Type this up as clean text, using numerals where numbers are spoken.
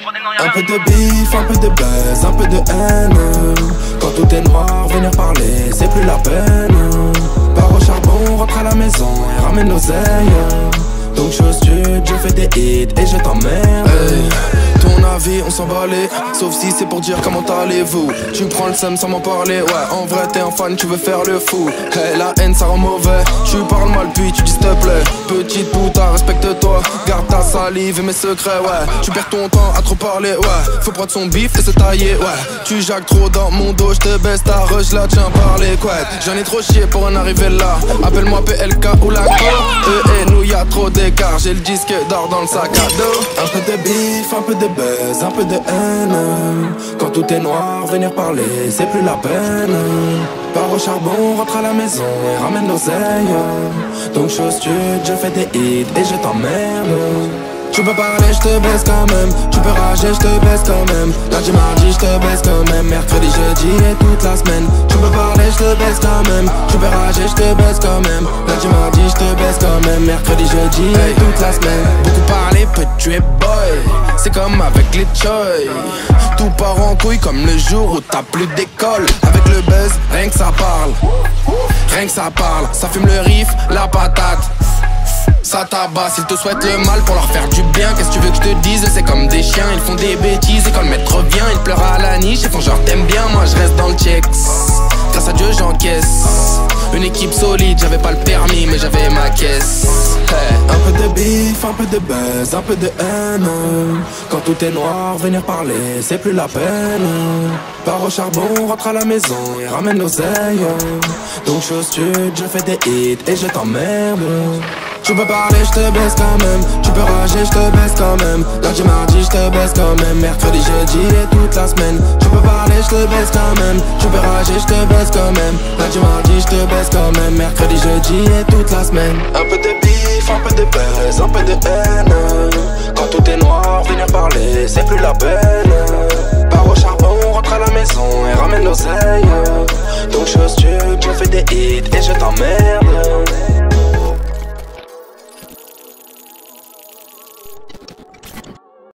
Un peu de bif, un peu de buzz, un peu de haine. Quand tout est noir, venir parler, c'est plus la peine. Pars au charbon, rentre à la maison et ramène l'oseille. Donc je stud, je fais des hits et je t'emmerde. Hey, ton avis, on s'en balait. Sauf si c'est pour dire comment allez-vous. Tu prends le seum sans m'en parler. Ouais, en vrai t'es un fan, tu veux faire le fou. Hey, la haine ça rend mauvais. Tu parles mal puis tu dis s'il te plaît. Petite putain, respecte-toi. Garde ta salive et mes secrets, ouais. Tu perds ton temps à trop parler, ouais. Faut prendre son bif et se tailler, ouais. Tu jacques trop dans mon dos, je te baisse ta rush là, tiens par les couettes. J'en ai trop chié pour en arriver là. Appelle-moi PLK ou la go. Et nous y'a trop d'écart, j'ai le disque d'or dans le sac à dos. Un peu de bif, un peu de buzz, un peu de haine. Quand tout est noir, venir parler, c'est plus la peine. Pars au charbon, rentre à la maison et ramène l'oseille. Donc je stud, je fais des hits et je t'emmerde. Tu peux parler, je te baisse quand même. Tu peux rager, je te baisse quand même. Lundi, mardi, je te baisse quand même. Mercredi, jeudi et toute la semaine. Tu peux parler, je te baisse quand même. Tu peux rager, je te baisse quand même. Lundi, mardi, je te baisse quand même. Mercredi, jeudi et toute la semaine. Beaucoup parler peut tuer boy. C'est comme avec les choy. Tout part en couille comme le jour où t'as plus d'école. Avec le buzz, rien que ça parle. Rien que ça parle. Ça fume le riff, la patate. Ça tabasse, ils te souhaitent le mal pour leur faire du bien. Qu'est-ce que tu veux que je te dise? C'est comme des chiens, ils font des bêtises. Et quand le maître revient, ils pleurent à la niche. Ils font genre t'aimes bien, moi je reste dans le checks. Grâce à Dieu j'encaisse. Une équipe solide, j'avais pas le permis mais j'avais ma caisse. Hey. Un peu de bif, un peu de buzz, un peu de haine. Quand tout est noir, venir parler, c'est plus la peine. Pars au charbon, rentre à la maison et ramène l'oseille. Donc je stud, je fais des hits et je t'emmerde. Tu peux parler, je te baisse quand même. Tu peux rager, je te baisse quand même. Lundi, mardi, je te baisse quand même. Mercredi, jeudi et toute la semaine. Tu peux parler, je te baisse quand même. Tu peux rager, je te baisse quand même. Lundi, mardi, je te baisse quand même. Mercredi, jeudi et toute la semaine. Un peu de bif, un peu de buzz, un peu de haine. Quand tout est noir, venir parler, c'est plus la peine. Pars au charbon, rentre à la maison et ramène l'oseille. Donc je stud, je fais des hits et je t'emmène.